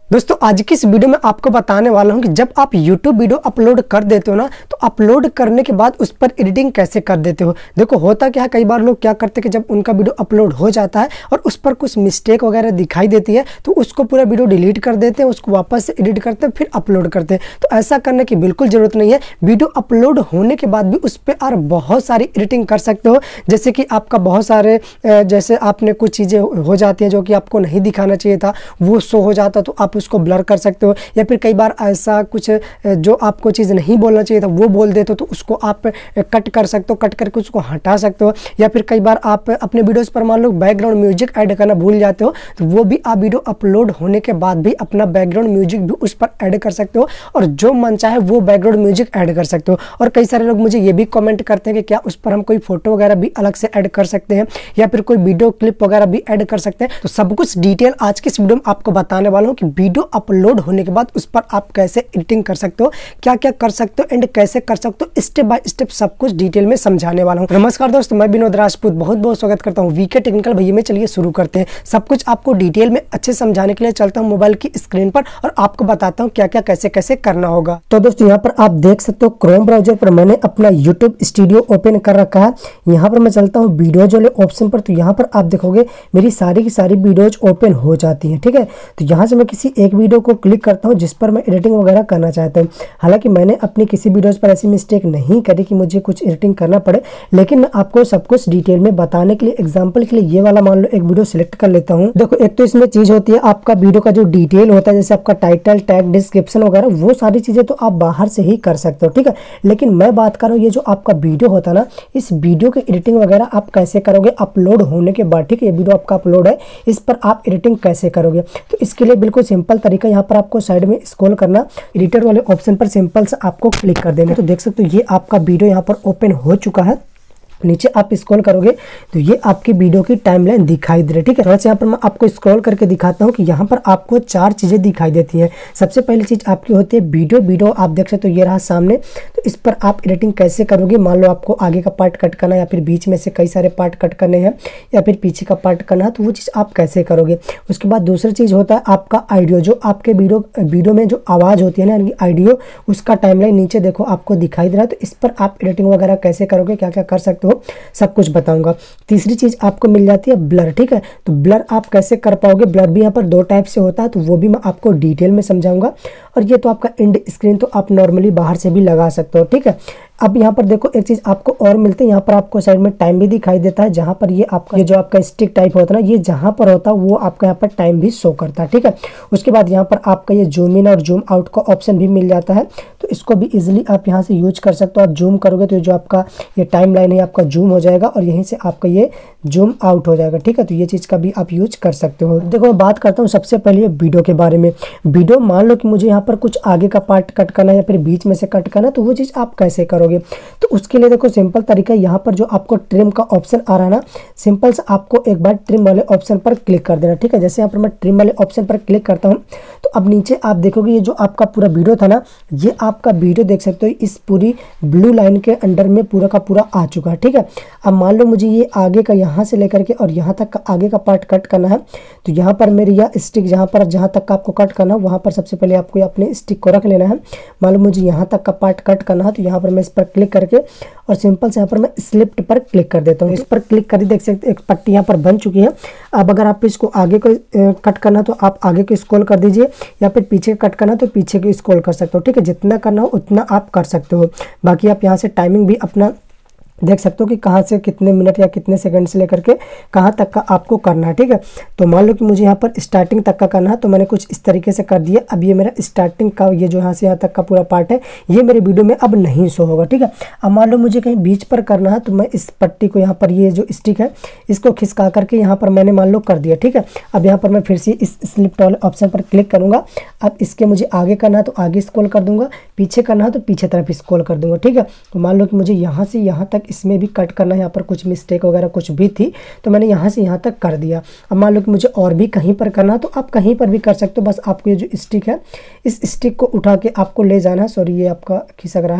दोस्तों आज की इस वीडियो में आपको बताने वाला हूं कि जब आप YouTube वीडियो अपलोड कर देते हो ना, तो अपलोड करने के बाद उस पर एडिटिंग कैसे कर देते हो। देखो होता क्या है, कई बार लोग क्या करते हैं कि जब उनका वीडियो अपलोड हो जाता है और उस पर कुछ मिस्टेक वगैरह दिखाई देती है तो उसको पूरा वीडियो डिलीट कर देते हैं, उसको वापस से एडिट करते हैं, फिर अपलोड करते हैं। तो ऐसा करने की बिल्कुल ज़रूरत नहीं है। वीडियो अपलोड होने के बाद भी उस पर और बहुत सारी एडिटिंग कर सकते हो। जैसे कि आपका बहुत सारे जैसे आपने कुछ चीज़ें हो जाती हैं जो कि आपको नहीं दिखाना चाहिए था, वो शो हो जाता तो आप उसको ब्लर कर सकते हो। या फिर कई बार ऐसा कुछ जो आपको चीज़ नहीं बोलना चाहिए था वो बोल देते हो, तो उसको आप कट कर सकते हो, कट करके उसको हटा सकते हो। या फिर कई बार आप अपने वीडियोस पर मान लो बैकग्राउंड म्यूजिक ऐड करना भूल जाते हो, तो वो भी आप वीडियो अपलोड होने के बाद भी अपना बैकग्राउंड म्यूजिक भी उस पर ऐड कर सकते हो और जो मन चाहे वो बैकग्राउंड म्यूजिक ऐड कर सकते हो। और कई सारे लोग मुझे ये भी कमेंट करते हैं कि क्या उस पर हम कोई फोटो वगैरह भी अलग से ऐड कर सकते हैं या फिर कोई वीडियो क्लिप वगैरह भी ऐड कर सकते हैं। तो सब कुछ डिटेल आज की इस वीडियो में आपको बताने वाला हूँ कि वीडियो अपलोड होने के बाद उस पर आप कैसे एडिटिंग कर सकते हो, क्या क्या कर सकते हो एंड कैसे कर सकते हो, स्टेप बाय स्टेप सब कुछ डिटेल में समझाने वाला हूं। नमस्कार दोस्तों, मैं विनोद राजपूत बहुत बहुत स्वागत करता हूं वीके टेक्निकल भैया में। चलिए शुरू करते हैं। सब कुछ आपको डिटेल में अच्छे समझाने के लिए चलता हूं मोबाइल की स्क्रीन पर और आपको बताता हूं क्या क्या कैसे कैसे करना होगा। तो दोस्तों यहाँ पर आप देख सकते हो क्रोम ब्राउजर पर मैंने अपना यूट्यूब स्टूडियो ओपन कर रखा है। यहाँ पर मैं चलता हूँ वीडियोज वाले ऑप्शन पर, तो यहाँ पर आप देखोगे मेरी सारी की सारी वीडियोज ओपन हो जाती है। ठीक है, तो यहाँ से मैं किसी एक वीडियो को क्लिक करता हूँ जिस पर मैं एडिटिंग वगैरह करना चाहता हूँ। हालांकि मैंने अपनी किसी वीडियोस पर ऐसी मिस्टेक नहीं करी कि मुझे कुछ एडिटिंग करना पड़े, लेकिन मैं आपको सब कुछ डिटेल में बताने के लिए एग्जांपल के लिए ये वाला मान लो एक वीडियो सिलेक्ट कर लेता हूँ। देखो एक तो इसमें चीज होती है आपका वीडियो का जो डिटेल होता है, जैसे आपका टाइटल, टैग, डिस्क्रिप्शन वगैरह, वो सारी चीजें तो आप बाहर से ही कर सकते हो। ठीक है, लेकिन मैं बात कर रहा हूँ ये जो आपका वीडियो होता है ना, इस वीडियो की एडिटिंग वगैरह आप कैसे करोगे अपलोड होने के बाद। ठीक है, ये वीडियो आपका अपलोड है, इस पर आप एडिटिंग कैसे करोगे। तो इसके लिए बिल्कुल सिंपल तरीका, यहाँ पर आपको साइड में स्क्रॉल करना, एडिटर वाले ऑप्शन पर सिंपल से आपको क्लिक कर देना। तो देख सकते हो ये आपका वीडियो यहाँ पर ओपन हो चुका है। नीचे आप स्क्रॉल करोगे तो ये आपकी वीडियो की टाइमलाइन दिखाई दे रही है। ठीक है, थोड़ा सा यहाँ पर मैं आपको स्क्रॉल करके दिखाता हूँ कि यहाँ पर आपको चार चीजें दिखाई देती हैं। सबसे पहली चीज आपकी होती है वीडियो आप देख सकते हो ये रहा सामने। तो इस पर आप एडिटिंग कैसे करोगे, मान लो आपको आगे का पार्ट कट करना है या फिर बीच में से कई सारे पार्ट कट करने हैं या फिर पीछे का पार्ट करना है, तो वो चीज़ आप कैसे करोगे। उसके बाद दूसरी चीज़ होता है आपका ऑडियो, जो आपके वीडियो में जो आवाज़ होती है ना ऑडियो, उसका टाइमलाइन नीचे देखो आपको दिखाई दे रहा है। तो इस पर आप एडिटिंग वगैरह कैसे करोगे, क्या क्या कर सकते हो, सब कुछ बताऊंगा। तीसरी चीज आपको मिल जाती है ब्लर। ठीक है, तो ब्लर आप कैसे कर पाओगे, ब्लर भी यहाँ पर दो टाइप से होता है, तो वो भी मैं आपको डिटेल में समझाऊंगा। और ये तो आपका एंड स्क्रीन तो आप नॉर्मली बाहर से भी लगा सकते हो। ठीक है, अब यहाँ पर देखो एक चीज आपको और मिलती है, यहाँ पर आपको साइड में टाइम भी दिखाई देता है, जहाँ पर ये आपका ये जो आपका स्टिक टाइप होता है ना, ये जहाँ पर होता है वो आपका यहाँ पर टाइम भी शो करता है। ठीक है, उसके बाद यहाँ पर आपका ये जूम इन और जूम आउट का ऑप्शन भी मिल जाता है, तो इसको भी इजिली आप यहाँ से यूज कर सकते हो। आप जूम करोगे तो जो आपका ये टाइम लाइन है आपका जूम हो जाएगा और यहीं से आपका ये जूम आउट हो जाएगा। ठीक है, तो ये चीज़ का भी आप यूज कर सकते हो। देखो मैं बात करता हूँ सबसे पहले वीडियो के बारे में। वीडियो मान लो कि मुझे यहाँ पर कुछ आगे का पार्ट कट करना है या फिर बीच में से कट करना है, तो वो चीज़ आप कैसे करोगे। तो उसके लिए देखो सिंपल तरीका, यहाँ पर जो आपको ट्रिम का ऑप्शन आ रहा है ना, सिंपल से आपको एक बार ट्रिम वाले ऑप्शन पर क्लिक कर देना। ठीक है, जैसे यहाँ पर मैं ट्रिम वाले ऑप्शन पर क्लिक करता हूँ तो अब नीचे आप देखोगे ये जो आपका पूरा वीडियो था ना, ये आपका वीडियो देख सकते हो इस पूरी ब्लू लाइन के अंडर में पूरा का पूरा आ चुका है। ठीक है, अब मान लो मुझे ये आगे का यहाँ से लेकर के और यहाँ तक का आगे का पार्ट कट करना है, तो यहाँ पर मेरी यह स्टिक जहाँ तक का आपको कट करना है, वहाँ पर सबसे पहले आपको अपने स्टिक को रख लेना है। मान लो मुझे यहाँ तक का पार्ट कट करना है, तो यहाँ पर मैं इस पर क्लिक करके और सिंपल से यहाँ पर मैं स्लिप्ट पर क्लिक कर देता हूँ। इस पर क्लिक कर देख सकते एक पट्टी यहाँ पर बन चुकी है। अब अगर आप इसको आगे को कट करना तो आप आगे को स्क्रॉल कर दीजिए या फिर पीछे कट करना तो पीछे को स्क्रॉल कर सकते हो। ठीक है, जितना करना हो उतना आप कर सकते हो। बाकी आप यहाँ से टाइमिंग भी अपना देख सकते हो कि कहाँ से कितने मिनट या कितने सेकंड से लेकर के कहाँ तक का आपको करना है। ठीक है, तो मान लो कि मुझे यहाँ पर स्टार्टिंग तक का करना है, तो मैंने कुछ इस तरीके से कर दिया। अब ये मेरा स्टार्टिंग का ये जो यहाँ से यहाँ तक का पूरा पार्ट है ये मेरे वीडियो में अब नहीं शो होगा। ठीक है, अब मान लो मुझे कहीं बीच पर करना है, तो मैं इस पट्टी को यहाँ पर ये जो स्टिक है इसको खिसका करके यहाँ पर मैंने मान लो कर दिया। ठीक है, अब यहाँ पर मैं फिर से इस स्लिप वाले ऑप्शन पर क्लिक करूँगा। अब इसके मुझे आगे करना है तो आगे स्क्रॉल कर दूंगा, पीछे करना है तो पीछे तरफ स्क्रॉल कर दूंगा। ठीक है, तो मान लो कि मुझे यहाँ से यहाँ तक इसमें भी कट करना है, यहाँ पर कुछ मिस्टेक वगैरह कुछ भी थी तो मैंने यहाँ से यहाँ तक कर दिया। अब मान लो कि मुझे और भी कहीं पर करना तो आप कहीं पर भी कर सकते हो। बस आपको ये जो स्टिक है इस स्टिक को उठा के आपको ले जाना है। सॉरी ये आपका खिसक रहा है,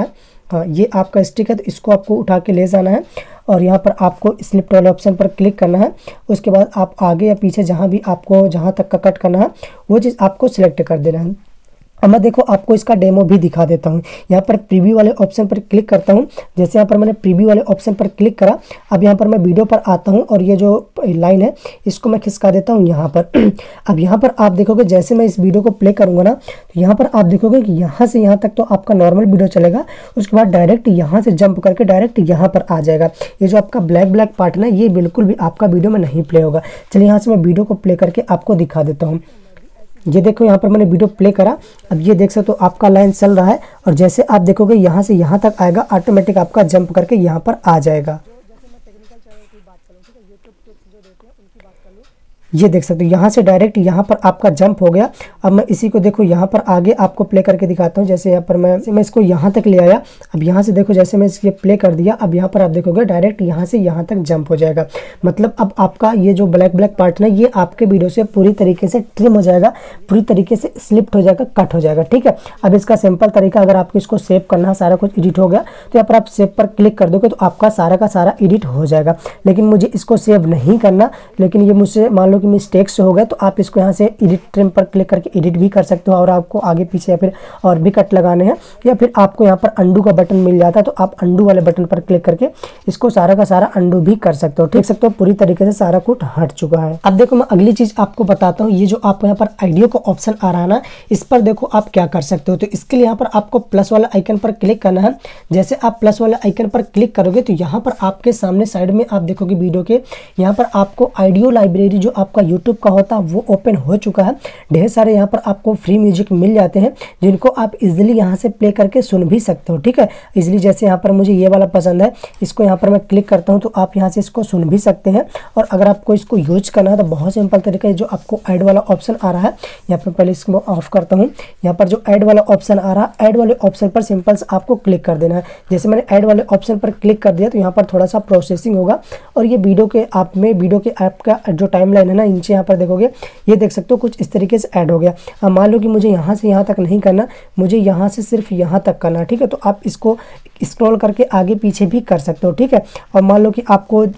हाँ, ये आपका स्टिक है, तो इसको आपको उठा के ले जाना है और यहाँ पर आपको स्लिप वाले ऑप्शन पर क्लिक करना है। उसके बाद आप आगे या पीछे जहाँ भी आपको जहाँ तक का कट करना है वो चीज़ आपको सिलेक्ट कर देना है। अब मैं देखो आपको इसका डेमो भी दिखा देता हूँ। यहाँ पर प्रीव्यू वाले ऑप्शन पर क्लिक करता हूँ। जैसे यहाँ पर मैंने प्रीव्यू वाले ऑप्शन पर क्लिक करा, अब यहाँ पर मैं वीडियो पर आता हूँ और ये जो लाइन है इसको मैं खिसका देता हूँ यहाँ पर। अब यहाँ पर आप देखोगे जैसे मैं इस वीडियो को प्ले करूँगा ना, तो यहाँ पर आप देखोगे कि यहाँ से यहाँ तक तो आपका नॉर्मल वीडियो चलेगा, उसके बाद डायरेक्ट यहाँ से जंप करके डायरेक्ट यहाँ पर आ जाएगा। ये जो आपका ब्लैक ब्लैक पार्ट ना, ये बिल्कुल भी आपका वीडियो में नहीं प्ले होगा। चलिए यहाँ से मैं वीडियो को प्ले करके आपको दिखा देता हूँ। ये देखो यहाँ पर मैंने वीडियो प्ले करा, अब ये देख सकते हो आपका लाइन चल रहा है और जैसे आप देखोगे यहाँ से यहाँ तक आएगा, ऑटोमेटिक आपका जंप करके यहाँ पर आ जाएगा। ये देख सकते हो यहाँ से डायरेक्ट यहाँ पर आपका जंप हो गया। अब मैं इसी को देखो यहाँ पर आगे आपको प्ले करके दिखाता हूँ। जैसे यहाँ पर मैं इसको यहाँ तक ले आया, अब यहाँ से देखो जैसे मैं इसके प्ले कर दिया, अब यहाँ पर आप देखोगे डायरेक्ट यहाँ से यहाँ तक जंप हो जाएगा। मतलब अब आपका ये जो ब्लैक ब्लैक पार्ट है ये आपके वीडियो से पूरी तरीके से ट्रिम हो जाएगा, पूरी तरीके से स्लिप्ट हो जाएगा, कट हो जाएगा। ठीक है, अब इसका सिंपल तरीका, अगर आपको इसको सेव करना है, सारा कुछ एडिट हो गया, तो यहाँ पर आप सेव पर क्लिक कर दोगे तो आपका सारा का सारा एडिट हो जाएगा। लेकिन मुझे इसको सेव नहीं करना, लेकिन ये मुझसे मान लो कि मिस्टेक से हो गया, तो आप इसको यहाँ से एडिट ट्रिम पर क्लिक करके एडिट भी कर सकते हो और आपको आगे पीछे या फिर और भी कट लगाने हैं, या फिर आपको यहाँ पर अंडू का बटन मिल जाता है तो आप अंडू वाले बटन पर क्लिक करके इसको सारा का सारा अंडू भी कर सकते हो। देख सकते हो पूरी तरीके से सारा कुछ हट चुका है। अब देखो मैं अगली चीज आपको बताता हूँ। ये जो आपको यहाँ पर आइडियो का ऑप्शन आ रहा है ना, इस पर देखो आप क्या कर सकते हो। तो इसके लिए यहाँ पर आपको प्लस वाला आइकन पर क्लिक करना है। जैसे आप प्लस वाले आइकन पर क्लिक करोगे तो यहाँ पर आपके सामने साइड में आप देखोगे वीडियो के यहाँ पर आपको ऑडियो लाइब्रेरी जो आपका यूट्यूब का होता है वो ओपन हो चुका है। ढेर सारे यहाँ पर आपको फ्री म्यूजिक मिल जाते हैं जिनको आप इजीली यहाँ से प्ले करके सुन भी सकते हो। ठीक है, इजीली जैसे यहाँ पर मुझे ये वाला पसंद है, इसको यहाँ पर मैं क्लिक करता हूँ तो आप यहाँ से इसको सुन भी सकते हैं। और अगर आपको इसको यूज करना है तो बहुत सिंपल तरीका है, जो आपको ऐड वाला ऑप्शन आ रहा है, यहाँ पर पहले इसको ऑफ करता हूँ। यहाँ पर जो ऐड वाला ऑप्शन आ रहा है, ऐड वाले ऑप्शन पर सिंपल से आपको क्लिक कर देना है। जैसे मैंने ऐड वाले ऑप्शन पर क्लिक कर दिया तो यहाँ पर थोड़ा सा प्रोसेसिंग होगा और ये वीडियो के ऐप का जो टाइमलाइन है ना, नीचे यहाँ पर देखोगे ये देख सकते हो कुछ इस तरीके से ऐड हो गया। अब मान लो कि मुझे यहाँ से यहाँ तक नहीं करना, मुझे यहाँ से सिर्फ यहाँ तक करना। ठीक है, तो आप इसको स्क्रॉल करके आगे पीछे भी कर सकते हो। ठीक है, और मान लो कि आपको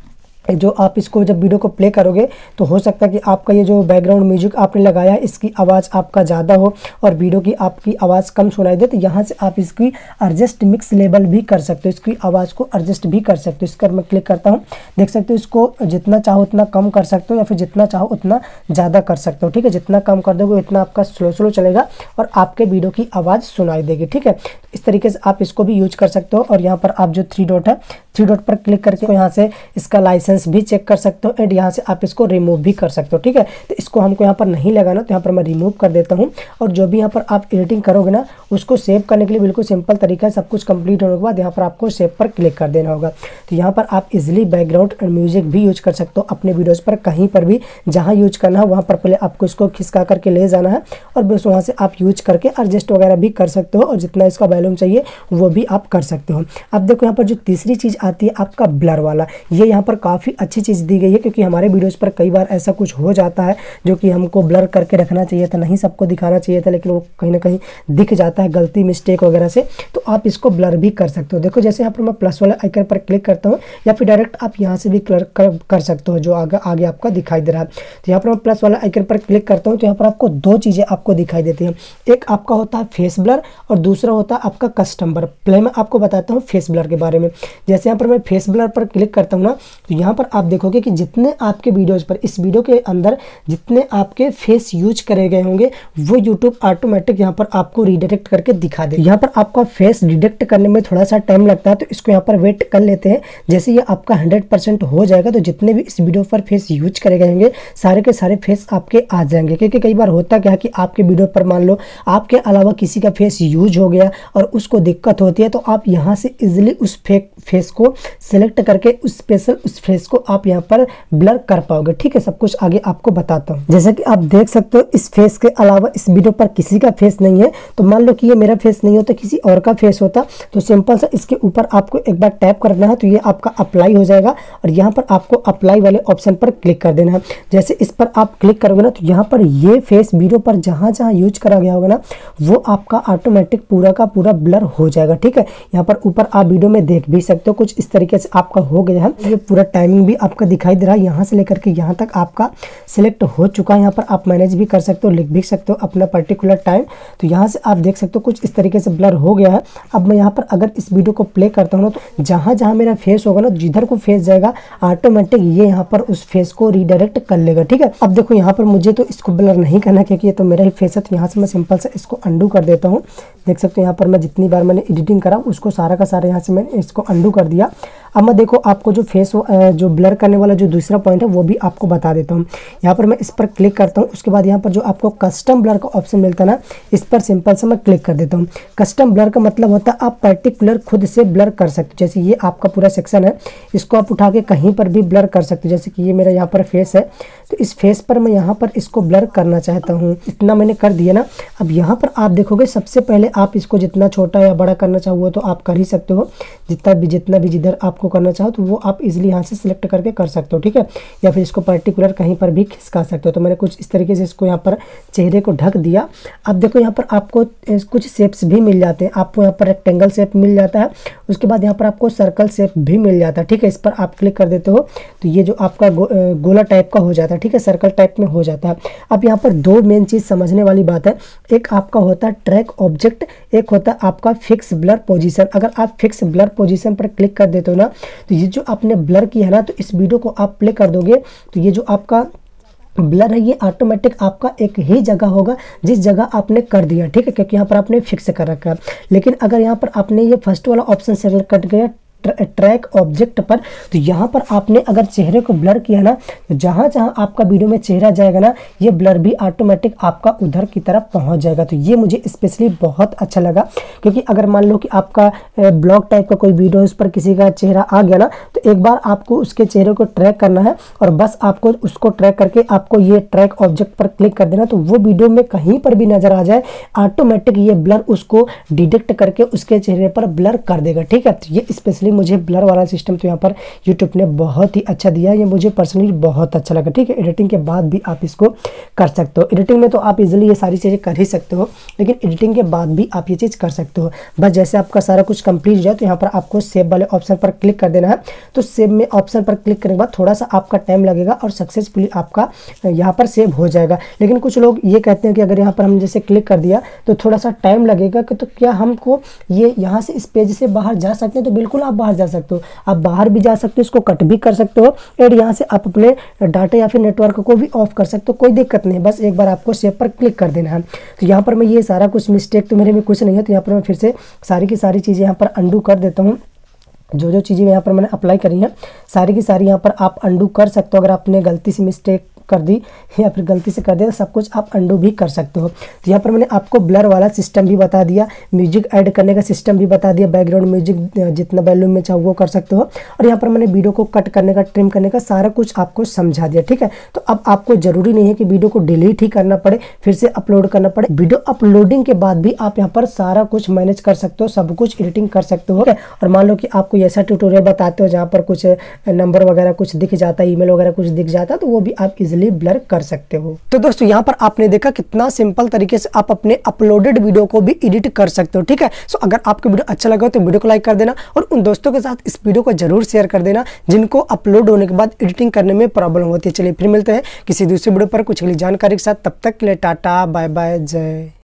जो आप इसको जब वीडियो को प्ले करोगे तो हो सकता है कि आपका ये जो बैकग्राउंड म्यूजिक आपने लगाया है इसकी आवाज़ आपका ज़्यादा हो और वीडियो की आपकी आवाज़ कम सुनाई दे, तो यहाँ से आप इसकी एडजस्ट मिक्स लेवल भी कर सकते हो, इसकी आवाज़ को एडजस्ट भी कर सकते हो। इस पर मैं क्लिक करता हूँ, देख सकते हो इसको जितना चाहो उतना कम कर सकते हो या फिर जितना चाहो उतना ज़्यादा कर सकते हो। ठीक है, जितना कम कर दोगे उतना आपका स्लो चलेगा और आपके वीडियो की आवाज़ सुनाई देगी। ठीक है, इस तरीके से आप इसको भी यूज कर सकते हो। और यहाँ पर आप जो थ्री डॉट पर क्लिक करके यहाँ से इसका लाइसेंस भी चेक कर सकते हो एंड यहाँ से आप इसको रिमूव भी कर सकते हो। ठीक है, तो इसको हमको यहाँ पर नहीं लगाना, तो यहाँ पर मैं रिमूव कर देता हूँ। और जो भी यहाँ पर आप एडिटिंग करोगे ना, उसको सेव करने के लिए बिल्कुल सिंपल तरीका है। सब कुछ कंप्लीट होने के बाद यहाँ पर आपको सेव पर क्लिक कर देना होगा। तो यहाँ पर आप इजिली बैकग्राउंड एंड म्यूजिक भी यूज कर सकते हो अपने वीडियोज़ पर, कहीं पर भी जहाँ यूज करना है वहाँ पर पहले आपको इसको खिसका करके ले जाना है और बस वहाँ से आप यूज करके एडजस्ट वगैरह भी कर सकते हो और जितना इसका वॉल्यूम चाहिए वो भी आप कर सकते हो। अब देखो यहाँ पर जो तीसरी चीज़ आती है आपका ब्लर वाला, ये यहाँ पर काफ़ी अच्छी चीज़ दी गई है क्योंकि हमारे वीडियोस पर कई बार ऐसा कुछ हो जाता है जो कि हमको ब्लर करके रखना चाहिए था, नहीं सबको दिखाना चाहिए था, लेकिन वो कहीं ना कहीं दिख जाता है गलती मिस्टेक वगैरह से, तो आप इसको ब्लर भी कर सकते हो। देखो जैसे यहाँ पर मैं प्लस वाला आइकन पर क्लिक करता हूँ या फिर डायरेक्ट आप यहाँ से भी कर सकते हो जो आगे आपका दिखाई दे रहा है। तो यहाँ पर मैं प्लस वाला आइकन पर क्लिक करता हूँ तो यहाँ पर आपको दो चीज़ें आपको दिखाई देती हैं, एक आपका होता है फेस ब्लर और दूसरा होता है आपका कस्टम ब्लर। पहले मैं आपको बताता हूँ फेस ब्लर के बारे में। जैसे यहाँ पर मैं फेस ब्लर पर क्लिक करता हूँ ना, तो यहाँ पर आप देखोगे कि जितने आपके वीडियोज़ पर इस वीडियो के अंदर जितने आपके फेस यूज करे गए होंगे वो यूट्यूब ऑटोमेटिक यहाँ पर आपको रिडायरेक्ट करके दिखा दे। यहाँ पर आपका फेस डिटेक्ट करने में थोड़ा सा टाइम लगता है, तो इसको यहाँ पर वेट कर लेते हैं। जैसे ये आपका 100% हो जाएगा तो जितने भी इस वीडियो पर फेस यूज करे गए होंगे सारे के सारे फेस आपके आ जाएंगे। क्योंकि कई बार होता क्या है कि आपके वीडियो पर मान लो आपके अलावा किसी का फेस यूज हो गया और उसको दिक्कत होती है, तो आप यहाँ से इजिली उस फेस को सिलेक्ट करके उस स्पेशल उस फेस को आप यहाँ पर ब्लर कर पाओगे। ठीक है, सब कुछ आगे आपको बताता हूँ। जैसा कि आप देख सकते हो इस फेस के अलावा इस वीडियो पर किसी का फेस नहीं है। तो मान लो कि ये मेरा फेस नहीं होता, किसी और का फेस होता, तो सिंपल सा इसके ऊपर आपको एक बार टैप करना है तो ये आपका अप्लाई हो जाएगा और यहाँ पर आपको अप्लाई वाले ऑप्शन पर क्लिक कर देना है। जैसे इस पर आप क्लिक करोगे ना तो यहाँ पर ये फेस वीडियो पर जहाँ जहाँ यूज करा गया होगा ना वो आपका ऑटोमेटिक पूरा का पूरा ब्लर हो जाएगा। ठीक है, यहाँ पर ऊपर आप वीडियो में देख भी सकते हो कुछ इस तरीके से आपका हो गया है। ये पूरा टाइमिंग भी आपका दिखाई दे रहा है, यहाँ से लेकर के यहाँ तक आपका सिलेक्ट हो चुका है। यहाँ पर आप मैनेज भी कर सकते हो, लिख भी सकते हो अपना पर्टिकुलर टाइम। तो यहाँ से आप देख सकते हो कुछ इस तरीके से ब्लर हो गया है। अब मैं यहाँ पर अगर इस वीडियो को प्ले करता हूँ ना तो जहाँ जहाँ मेरा फेस होगा ना जिधर को फेस जाएगा ऑटोमेटिक ये यहाँ पर उस फेस को रीडायरेक्ट कर लेगा। ठीक है, अब देखो यहाँ पर मुझे तो इसको ब्लर नहीं करना क्योंकि ये तो मेरा ही फेस है। तो यहाँ से मैं सिंपल से इसको अंडू कर देता हूँ। देख सकते हो यहाँ पर मैं जितनी बार मैंने एडिटिंग करा उसको सारा का सारा यहाँ से मैंने इसको अंडू कर दिया। अब मैं देखो आपको जो फेस जो ब्लर करने वाला जो दूसरा पॉइंट है वो भी आपको बता देता हूँ। यहाँ पर मैं इस पर क्लिक करता हूँ, उसके बाद यहाँ पर जो आपको कस्टम ब्लर का ऑप्शन मिलता है ना इस पर सिंपल से मैं क्लिक कर देता हूँ। कस्टम ब्लर का मतलब होता है आप पर्टिकुलर खुद से ब्लर कर सकते हो। जैसे ये आपका पूरा सेक्शन है, इसको आप उठा के कहीं पर भी ब्लर कर सकते हो। जैसे कि ये मेरा यहाँ पर फेस है तो इस फेस पर मैं यहाँ पर इसको ब्लर करना चाहता हूँ। इतना मैंने कर दिया ना। अब यहाँ पर आप देखोगे सबसे पहले आप इसको जितना छोटा या बड़ा करना चाहो तो आप कर ही सकते हो, जितना भी जिधर आपको करना चाहो तो वो आप इजीली यहाँ से सिलेक्ट करके कर सकते हो। ठीक है, या फिर इसको पर्टिकुलर कहीं पर भी खिसका सकते हो। तो मैंने कुछ इस तरीके से इसको यहाँ पर चेहरे को ढक दिया। अब देखो यहाँ पर आपको कुछ शेप्स भी मिल जाते हैं। आपको यहाँ पर रेक्टेंगल शेप मिल जाता है, उसके बाद यहाँ पर आपको सर्कल शेप भी मिल जाता है। ठीक है, इस पर आप क्लिक कर देते हो तो ये जो आपका गोला टाइप का हो जाता है। ठीक है, सर्कल टाइप में हो जाता है। अब यहाँ पर दो मेन चीज़ समझने वाली बात है, एक आपका होता है ट्रैक ऑब्जेक्ट, एक होता है आपका फिक्स ब्लर पोजीशन। अगर आप फिक्स ब्लर पोजीशन पर क्लिक कर देते हो ना तो ये जो आपने ब्लर किया है ना तो इस वीडियो को आप प्ले कर दोगे तो ये जो आपका ब्लर है ये ऑटोमेटिक आपका एक ही जगह होगा जिस जगह आपने कर दिया। ठीक है, क्योंकि यहाँ पर आपने फिक्स कर रखा है। लेकिन अगर यहाँ पर आपने ये फर्स्ट वाला ऑप्शन सेलेक्ट कर गया ट्रैक ऑब्जेक्ट पर तो यहाँ पर आपने अगर चेहरे को ब्लर किया ना तो जहाँ जहाँ आपका वीडियो में चेहरा जाएगा ना ये ब्लर भी ऑटोमेटिक आपका उधर की तरफ पहुँच जाएगा। तो ये मुझे स्पेशली बहुत अच्छा लगा क्योंकि अगर मान लो कि आपका ब्लॉग टाइप का कोई वीडियो उस पर किसी का चेहरा आ गया ना तो एक बार आपको उसके चेहरे को ट्रैक करना है और बस आपको उसको ट्रैक करके आपको ये ट्रैक ऑब्जेक्ट पर क्लिक कर देना। तो वो वीडियो में कहीं पर भी नजर आ जाए ऑटोमेटिक ये ब्लर उसको डिटेक्ट करके उसके चेहरे पर ब्लर कर देगा। ठीक है, तो ये स्पेशली मुझे ब्लर वाला सिस्टम तो यहाँ पर यूट्यूब ने बहुत ही अच्छा दिया है। ये मुझे पर्सनली बहुत अच्छा लगा। ठीक है, एडिटिंग के बाद भी आप इसको कर सकते हो। एडिटिंग में तो आप इजीली ये सारी चीज़ें कर ही सकते हो, लेकिन एडिटिंग के बाद भी आप ये चीज़ कर सकते हो। बस जैसे आपका सारा कुछ कंप्लीट हो जाए तो यहाँ पर आपको सेव वाले ऑप्शन पर क्लिक कर देना है। तो सेव में ऑप्शन पर क्लिक करने के बाद थोड़ा सा आपका टाइम लगेगा और सक्सेसफुली आपका यहाँ पर सेव हो जाएगा। लेकिन कुछ लोग ये कहते हैं कि अगर यहाँ पर हम जैसे क्लिक कर दिया तो थोड़ा सा टाइम लगेगा कि तो क्या हमको ये यहाँ से इस पेज से बाहर जा सकते हैं? तो बिल्कुल आप बाहर जा सकते हो, आप बाहर भी जा सकते हो, इसको कट भी कर सकते हो और यहाँ से आप अपने डाटा या फिर नेटवर्क को भी ऑफ कर सकते हो, कोई दिक्कत नहीं। बस एक बार आपको सेव पर क्लिक कर देना है। तो यहाँ पर मैं ये सारा कुछ मिस्टेक तो मेरे में कुछ नहीं है, तो यहाँ पर मैं फिर से सारी की सारी चीज़ें यहाँ पर अंडू कर देता हूँ। जो चीज़ें यहाँ पर मैंने अप्लाई करी हैं सारी की सारी यहाँ पर आप अंडू कर सकते हो। अगर आपने गलती से मिस्टेक कर दी या फिर गलती से कर दिया तो सब कुछ आप अंडू भी कर सकते हो। तो यहाँ पर मैंने आपको ब्लर वाला सिस्टम भी बता दिया, म्यूजिक ऐड करने का सिस्टम भी बता दिया, बैकग्राउंड म्यूजिक जितना वॉल्यूम में चाहो वो कर सकते हो, और यहाँ पर मैंने वीडियो को कट करने का, ट्रिम करने का सारा कुछ आपको समझा दिया। ठीक है, तो अब आपको जरूरी नहीं है कि वीडियो को डिलीट ही करना पड़े, फिर से अपलोड करना पड़े। वीडियो अपलोडिंग के बाद भी आप यहाँ पर सारा कुछ मैनेज कर सकते हो, सब कुछ एडिटिंग कर सकते हो। और मान लो कि आपको ऐसा ट्यूटोरियल बताते हो जहाँ पर कुछ नंबर वगैरह कुछ दिख जाता है, ईमेल वगैरह कुछ दिख जाता है, तो वो भी आप इजिली ब्लर कर सकते हो। तो दोस्तों यहाँ पर आपने देखा कितना सिंपल तरीके से आप अपने अपलोडेड वीडियो को भी एडिट कर सकते हो। ठीक है, सो अगर आपको वीडियो अच्छा लगा तो वीडियो को लाइक कर देना और उन दोस्तों के साथ इस वीडियो को जरूर शेयर कर देना जिनको अपलोड होने के बाद एडिटिंग करने में प्रॉब्लम होती है। चलिए फिर मिलते हैं किसी दूसरे वीडियो पर कुछ अगली जानकारी के साथ, तब तक के लिए टाटा बाय बाय, जय।